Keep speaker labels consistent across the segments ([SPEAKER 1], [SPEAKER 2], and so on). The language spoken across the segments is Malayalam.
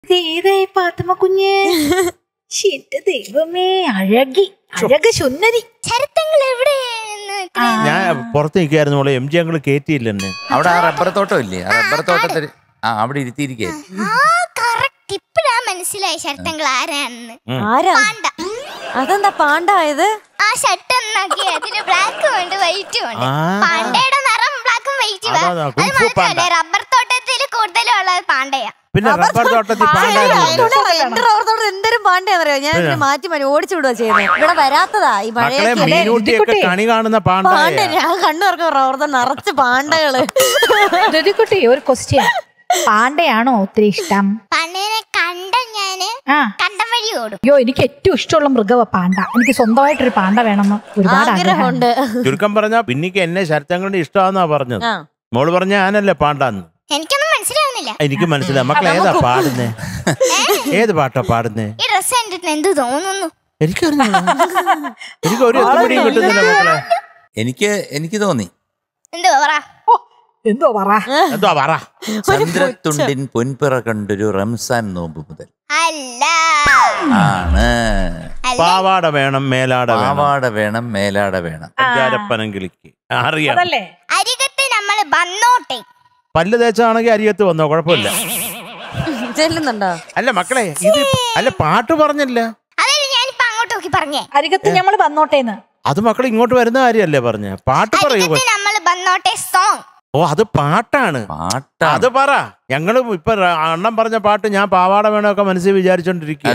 [SPEAKER 1] ഇതേതായി പാത്തുമ്മ കുഞ്ഞ്? ദൈവമേ, അഴകി അഴക സുന്ദരി.
[SPEAKER 2] ചരിത്രങ്ങൾ എവിടെ?
[SPEAKER 3] ഞാൻ പുറത്ത് നിൽക്കായിരുന്നു മോളെ. എം ജി ഞങ്ങൾ കേറ്റിയില്ലെന്നെ.
[SPEAKER 4] അവിടെ ആ റബ്ബർ തോട്ടം ഇല്ലേ? ആ റബ്ബർ തോട്ടത്തിൽ അവിടെ ഇരുത്തിയിരിക്കുന്നു.
[SPEAKER 2] ഇപ്പഴാ മനസ്സിലായി ശരത്തങ്ങൾ ആരാണെന്ന്.
[SPEAKER 5] അതെന്താ പാണ്ടായത്?
[SPEAKER 2] ആ ഷർട്ട് ഒന്നാക്കി അതിന് ബ്ലാക്കും ഉണ്ട് വൈറ്റും ഉണ്ട്. പാണ്ടയുടെ നിറം ബ്ലാക്കും വൈറ്റും. റബ്ബർ തോട്ടത്തിൽ കൂടുതലും ഉള്ളത് പാണ്ടയാ.
[SPEAKER 3] പിന്നെ റബ്ബർ തോട്ടത്തിൽ
[SPEAKER 5] എന്റെ റബ്ബർ തോട്ടം എന്തൊരും പാണ്ടയാന്നറിയോ? ഞാൻ മാറ്റി ഓടിച്ചു വിടുക ചെയ്യുന്നത്. ഇവിടെ വരാത്തതാ ഈ
[SPEAKER 3] മഴയൊക്കെ കണി കാണുന്ന പാണ്ട.
[SPEAKER 5] ഞാൻ കണ്ണു തുറക്കും റബ്ബർ തോട്ടം നിറച്ച് പാണ്ടകള്.
[SPEAKER 1] കുട്ടി, ഒരു ക്വസ്റ്റ്യൻ. പാണ്ടയാണോ ഒത്തിരി ഇഷ്ടം?
[SPEAKER 2] പാണ്ടേനെ കണ്ട ഞാന് കണ്ടം വഴി ഓടും.
[SPEAKER 1] അയ്യോ, എനിക്ക് ഏറ്റവും ഇഷ്ടമുള്ള മൃഗമാ പാണ്ട. എനിക്ക് സ്വന്തമായിട്ടൊരു പാണ്ട വേണമെന്ന് ഒരുപാട് ആഗ്രഹമുണ്ട്.
[SPEAKER 3] ചുരുക്കം പറഞ്ഞാ പിന്നിക്ക് എന്നെ ശരത്തങ്ങളുടെ ഇഷ്ടമാന്നാ പറഞ്ഞത്. മോള് പറഞ്ഞ ഞാനല്ലേ പാണ്ടാന്ന്.
[SPEAKER 2] എനിക്കൊന്നും മനസ്സിലാവുന്നില്ല.
[SPEAKER 3] എനിക്ക് മനസ്സിലാവും. മക്കൾ ഏതാ പാടുന്നേ? ഏത് പാട്ടാ പാടുന്നേ?
[SPEAKER 2] ഈ ഡ്രസ് കണ്ടിട്ട് എന്ത് തോന്നുന്നു?
[SPEAKER 3] എനിക്കറിഞ്ഞു. എനിക്ക് ഒരു എത്തുപിടിയും കിട്ടുന്നില്ല മക്കളെ.
[SPEAKER 4] എനിക്ക് തോന്നി.
[SPEAKER 1] എന്തോ പറ.
[SPEAKER 4] ചന്ദ്രത്തുണ്ടിൻ പൊൻപിറ കണ്ടൊരു റംസാൻ നോമ്പ് മുതൽ
[SPEAKER 2] അല്ല
[SPEAKER 4] ആണ്.
[SPEAKER 3] പാവാട വേണം മേലാട
[SPEAKER 4] വേണം മേലാട വേണം.
[SPEAKER 3] പഞ്ചാരപ്പനങ്കിളിക്ക് അറിയാം.
[SPEAKER 2] അരികത്ത് നമ്മള് വന്നോട്ടെ.
[SPEAKER 3] പല്ല് തേച്ചാണെങ്കിൽ അരികത്ത് വന്നോ, കുഴപ്പമില്ല.
[SPEAKER 5] ചെല്ലുന്നുണ്ടോ?
[SPEAKER 3] അല്ല മക്കളെ, ഇത് അല്ല പാട്ട് പറഞ്ഞില്ല.
[SPEAKER 2] അതല്ലേ ഞാനിപ്പോ അങ്ങോട്ട് നോക്കി പറഞ്ഞേ.
[SPEAKER 1] അരികത്ത് നമ്മൾ വന്നോട്ടേന്ന്.
[SPEAKER 3] അത് മക്കൾ ഇങ്ങോട്ട് വരുന്ന കാര്യല്ലേ പറഞ്ഞ. പാട്ട് പറയൂ.
[SPEAKER 2] നമ്മള് വന്നോട്ടെ സോങ്.
[SPEAKER 3] ഓ, അത് പാട്ടാണ്. അത് പറ. ഞങ്ങള് ഇപ്പൊ അണ്ണം പറഞ്ഞ പാട്ട് ഞാൻ പാവാട വേണമൊക്കെ മനസ്സിൽ വിചാരിച്ചോണ്ടിരിക്കുക.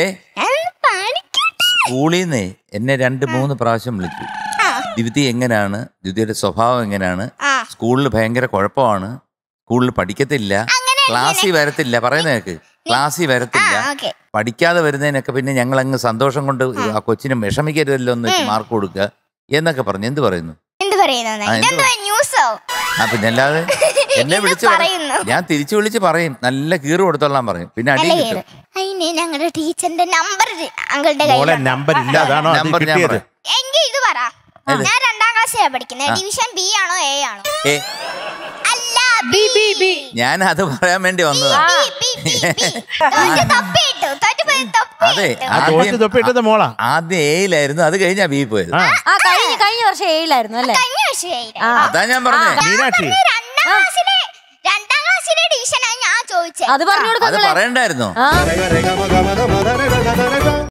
[SPEAKER 4] സ്കൂളിൽ നിന്ന് എന്നെ 2-3 പ്രാവശ്യം വിളിച്ചു. ദ്വിതി എങ്ങനെയാണ്, ദ്വിതിയുടെ സ്വഭാവം എങ്ങനെയാണ്, സ്കൂളിൽ ഭയങ്കര കുഴപ്പമാണ്, സ്കൂളിൽ പഠിക്കത്തില്ല, ക്ലാസ്സിൽ വരത്തില്ല, പറയുന്നേക്ക് ക്ലാസ്സിൽ വരത്തില്ല, പഠിക്കാതെ വരുന്നതിനൊക്കെ പിന്നെ ഞങ്ങൾ അങ്ങ് സന്തോഷം കൊണ്ട് ആ കൊച്ചിനും വിഷമിക്കരുതല്ലോ എന്ന് മാർക്ക് കൊടുക്കുക എന്നൊക്കെ പറഞ്ഞു. എന്ത് പറയുന്നു? പിന്നെ അല്ലാതെ എന്നെ വിളിച്ച് ഞാൻ തിരിച്ചു വിളിച്ച് പറയും, നല്ല കീറ് കൊടുത്തോളാൻ പറയും. പിന്നെ അടി കിട്ടും.
[SPEAKER 2] ഞങ്ങളുടെ ടീച്ചറിന്റെ നമ്പർ
[SPEAKER 3] നമ്പർ ഇല്ല, അതാണോ നമ്പർ? ഞാൻ പറയാം.
[SPEAKER 2] എങ്കിൽ ഇത് പറ. ഞാൻ 2ാം ക്ലാസ്സിലാണ് പഠിക്കുന്നത്. ഡിവിഷൻ ബി ആണോ എ ആണോ? അല്ല, ബി ബി ബി.
[SPEAKER 4] ഞാൻ അത് പറയാൻ വേണ്ടി വന്നതാ. അതെ, ആദ്യം എയിലായിരുന്നു, അത് കഴിഞ്ഞാ ബി പോയത്.
[SPEAKER 5] കഴിഞ്ഞ വർഷം എയിലായിരുന്നു അല്ലേ?
[SPEAKER 4] അതാ ഞാൻ പറഞ്ഞേ.
[SPEAKER 3] മീനാക്ഷി
[SPEAKER 2] 2ാം ക്ലാസ്സിലെ ഡിവിഷനാണ് ഞാൻ ചോദിച്ചത്.
[SPEAKER 5] അത് പറഞ്ഞു കൊടുക്കാൻ
[SPEAKER 4] പറയണ്ടായിരുന്നോ?